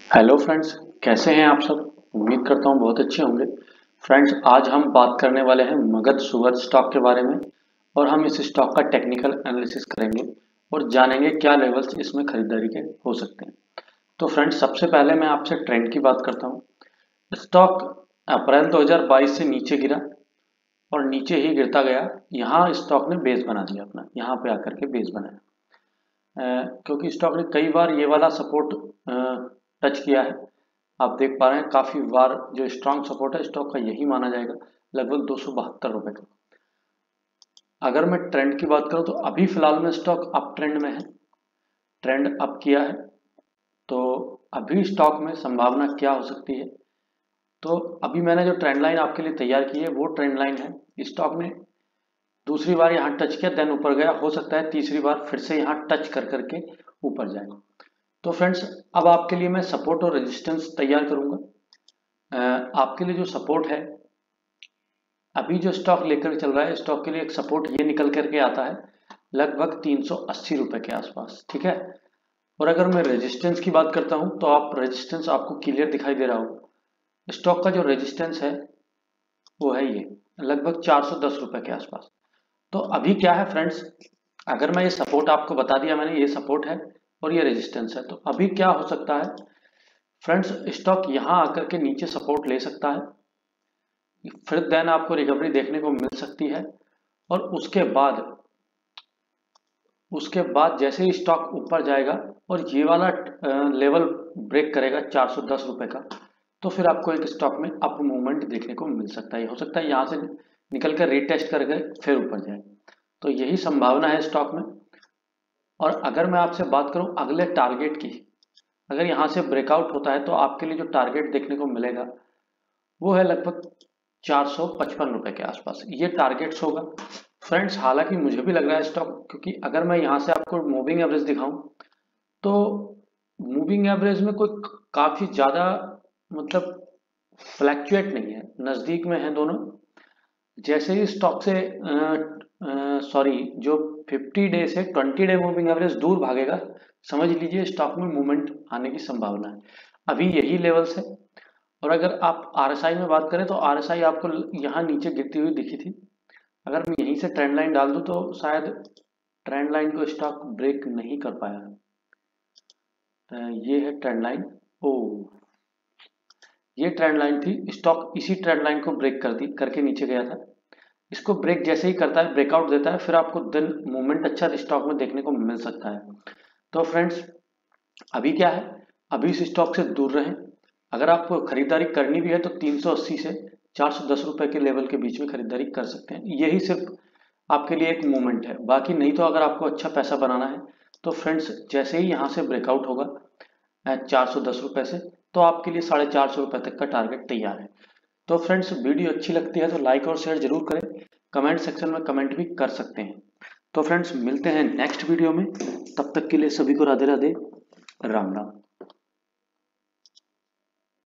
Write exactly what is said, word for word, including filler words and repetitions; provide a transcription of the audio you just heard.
Hello friends, कैसे हैं आप सब। उम्मीद करता हूँ बहुत अच्छे होंगे। फ्रेंड्स, आज हम बात करने वाले हैं मगध सुगर स्टॉक के बारे में और हम इस स्टॉक का टेक्निकल एनालिसिस करेंगे और जानेंगे क्या लेवल्स इसमें खरीदारी के हो सकते हैं। तो फ्रेंड्स, सबसे पहले मैं आपसे ट्रेंड की बात करता हूँ। स्टॉक अप्रैल दो हज़ार बाईस से नीचे गिरा और नीचे ही गिरता गया। यहाँ स्टॉक ने बेस बना दिया अपना, यहाँ पे आकर के बेस बनाया। अ, क्योंकि स्टॉक ने कई बार ये वाला सपोर्ट टच किया है। आप देख पा रहे हैं काफी बार जो स्ट्रांग सपोर्ट है स्टॉक का यही माना जाएगा, लगभग दो सौ बहत्तर रुपए का। अगर मैं ट्रेंड की बात करूं तो अभी फिलहाल में स्टॉक अप ट्रेंड में है, ट्रेंड अप किया है। तो अभी स्टॉक में संभावना क्या हो सकती है, तो अभी मैंने जो ट्रेंड लाइन आपके लिए तैयार की है वो ट्रेंड लाइन है। स्टॉक ने दूसरी बार यहाँ टच किया, देन ऊपर गया, हो सकता है तीसरी बार फिर से यहाँ टच कर करके ऊपर जाए। तो फ्रेंड्स, अब आपके लिए मैं सपोर्ट और रेजिस्टेंस तैयार करूंगा। अ, आपके लिए जो सपोर्ट है, अभी जो स्टॉक लेकर चल रहा है, स्टॉक के लिए एक सपोर्ट ये निकल करके आता है लगभग तीन सौ अस्सी रुपए के आसपास, ठीक है। और अगर मैं रेजिस्टेंस की बात करता हूं तो आप रेजिस्टेंस आपको क्लियर दिखाई दे रहा हो। स्टॉक का जो रेजिस्टेंस है वो है ये लगभग चार सौ दस रुपए के आसपास। तो अभी क्या है फ्रेंड्स, अगर मैं ये सपोर्ट आपको बता दिया मैंने, ये सपोर्ट है और ये रेजिस्टेंस है, तो अभी क्या हो सकता है फ्रेंड्स, स्टॉक यहां आकर के नीचे सपोर्ट ले सकता है, फिर देन आपको रिकवरी देखने को मिल सकती है। और उसके बाद उसके बाद जैसे ही स्टॉक ऊपर जाएगा और ये वाला लेवल ब्रेक करेगा चार सौ दस रुपए का, तो फिर आपको एक स्टॉक में अप मूवमेंट देखने को मिल सकता है। हो सकता है यहाँ से निकल कर रिटेस्ट करके फिर ऊपर जाए, तो यही संभावना है स्टॉक में। और अगर मैं आपसे बात करूं अगले टारगेट की, अगर यहाँ से ब्रेकआउट होता है तो आपके लिए जो टारगेट देखने को मिलेगा वो है लगभग चार सौ पचपन रुपए के आसपास, ये टारगेट्स होगा फ्रेंड्स। हालांकि मुझे भी लग रहा है स्टॉक, क्योंकि अगर मैं यहाँ से आपको मूविंग एवरेज दिखाऊं तो मूविंग एवरेज में कोई काफी ज्यादा मतलब फ्लैक्चुएट नहीं है, नजदीक में है दोनों। जैसे ही स्टॉक से सॉरी जो फिफ्टी डे से ट्वेंटी डे मूविंग एवरेज दूर भागेगा, समझ लीजिए स्टॉक में मूवमेंट आने की संभावना है। अभी यही लेवल्स है। और अगर आप आरएसआई में बात करें तो आरएसआई आपको यहाँ नीचे गिरती हुई दिखी थी। अगर मैं यहीं से ट्रेंड लाइन डाल दूं तो शायद ट्रेंड लाइन को स्टॉक ब्रेक नहीं कर पाया है। ये है ट्रेंड लाइन। ओ, ये ट्रेंड लाइन थी, स्टॉक इसी ट्रेंड लाइन को ब्रेक कर दी करके नीचे गया था। इसको ब्रेक जैसे ही करता है, ब्रेकआउट देता है, फिर आपको दिन मूवमेंट अच्छा स्टॉक में देखने को मिल सकता है। तो फ्रेंड्स, अभी क्या है, अभी इस स्टॉक से दूर रहें। अगर आपको खरीदारी करनी भी है तो तीन सौ अस्सी से चार सौ दस रुपए के लेवल के बीच में खरीदारी कर सकते हैं, यही सिर्फ आपके लिए एक मूवमेंट है। बाकी नहीं तो अगर आपको अच्छा पैसा बनाना है तो फ्रेंड्स, जैसे ही यहाँ से ब्रेकआउट होगा चार सौ दस रुपए से, तो आपके लिए साढ़े चार सौ रुपए तक का टारगेट तैयार है। तो फ्रेंड्स, वीडियो अच्छी लगती है तो लाइक और शेयर जरूर करें, कमेंट सेक्शन में कमेंट भी कर सकते हैं। तो फ्रेंड्स, मिलते हैं नेक्स्ट वीडियो में, तब तक के लिए सभी को राधे राधे, राम राम।